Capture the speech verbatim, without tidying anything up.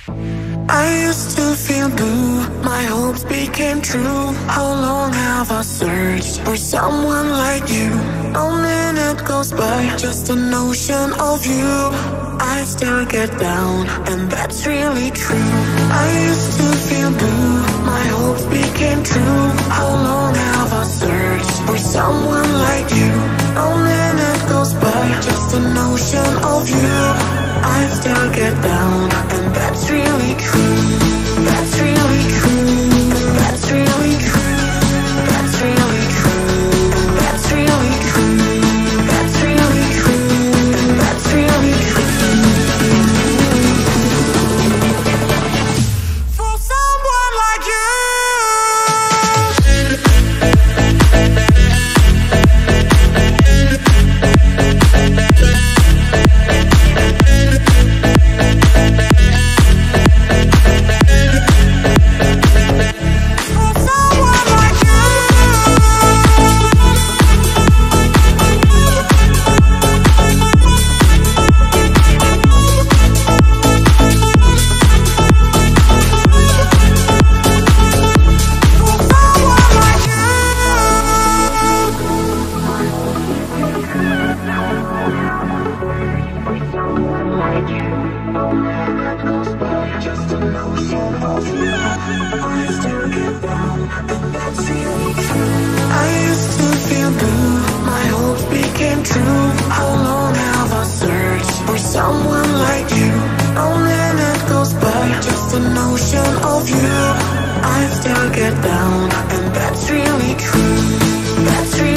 I used to feel blue, my hopes became true. How long have I searched for someone like you? A minute goes by, just a notion of you. I still get down, and that's really true. I used to feel blue, my hopes became true. How long have I searched for someone like you? A minute goes by, just a notion of you. I still get down, and that's really true. That's really true. That's really true. That's really true. That's really true. That's really true. That's really true. For someone like you. Someone like you, a minute goes by, just a notion of you. I still get down, and that's really true. That's really